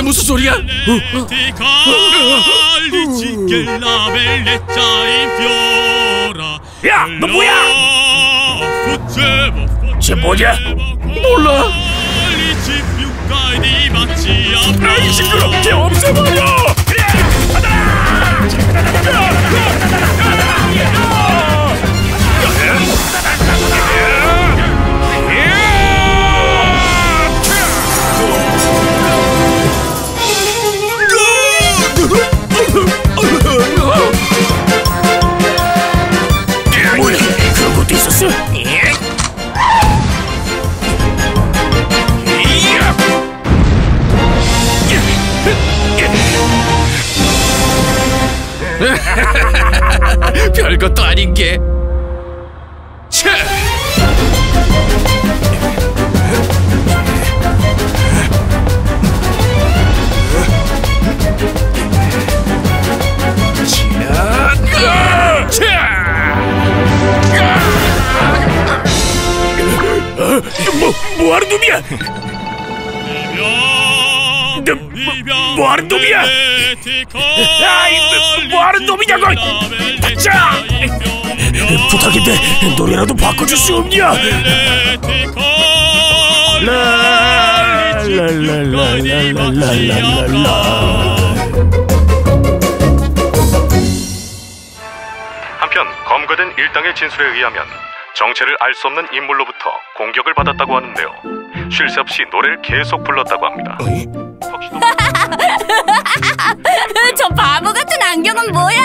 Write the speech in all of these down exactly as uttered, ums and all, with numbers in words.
무슨 소리야? 야, 너 뭐야? 쟤 뭐냐? 몰라. 아이 시끄러! 쟤 없애버려! 그래! 뭐야? 그런 것도 있었어? 별것도 아닌 게. 차! 뭐, 뭐하는 놈이야? 너, 뭐, 뭐하는 놈이야? 아이, 뭐하는 놈이냐고! 닥쳐! 부탁인데 노래라도 바꿔줄 수 없냐? 라라라라라라라라. 한편 검거된 일당의 진술에 의하면 정체를 알 수 없는 인물로부터 공격을 받았다고 하는데요. 쉴 새 없이 노래를 계속 불렀다고 합니다. 저 바보 같은 안경은 뭐야?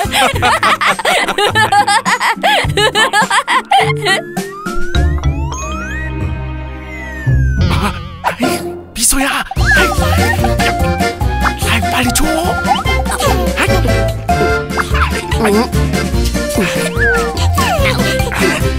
미소야, 아이, 빨리 줘. 아이.